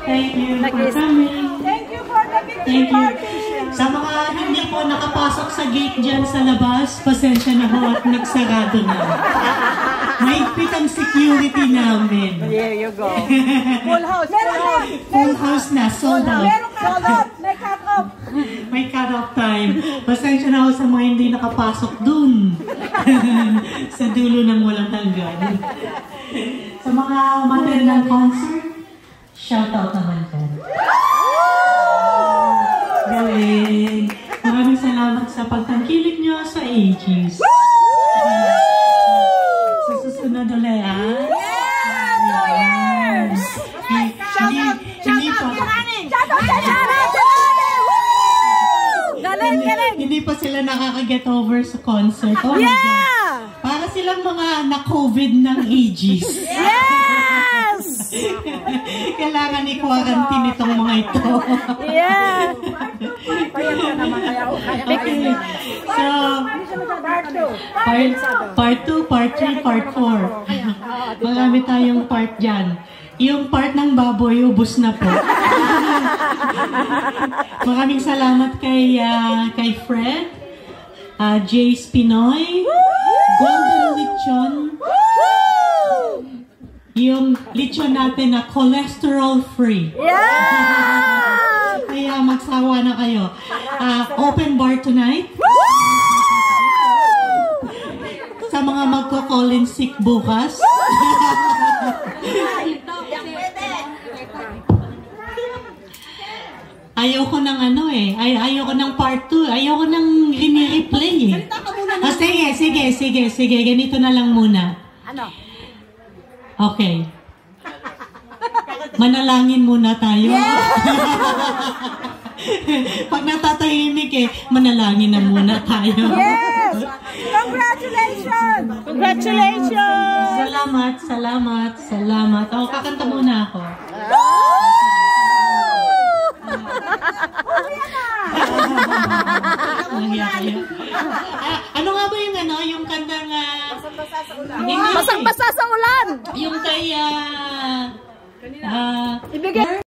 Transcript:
Thank you for coming. Thank you for the victory party. Sa mga hindi po nakapasok sa gate dyan sa labas, pasensya na ho at nagsarado na. Mahigpit ang security namin. There you go. Full house. Full house na, sold out. Merong cut-off. May cut-off. May cut-off time. Pasensya na ho sa mga hindi nakapasok dun. Sa dulo ng walang hanggan. Sa mga matandang concert, shout out naman dyan. Galing. Maraming salamat sa pagtangkilik nyo sa Aegis. Sa susunod ulit, ha? Yes! Hindi pa sila nakaka-get over sa concert. Oh my God. Para silang mga na-COVID ng Aegis. Yes! Kailangan i-quarantine itong mga ito. Yeah! So, part 2, part 3, part 4. Marami tayong part dyan. Yung part ng baboy, ubos na po. Maraming salamat kay Fred, Jace Pinoy, Golden Lechon, yung lechon natin na cholesterol free. Yeah! Kaya magsawa na kayo. Open bar tonight. Sa mga magko-call in sick bukas. Ayoko ng ayoko ng part 2. Ayoko ng rini-replay eh. Sige. Ganito na lang muna. Ano? Okay. Manalangin muna tayo. Yeah! Pag natatahimik manalangin na muna tayo. Yes! Congratulations! Congratulations! Salamat. Kakanta muna ako. Ano nga ba yung kantang Basang-basa sa ulan! Yung kay ibigay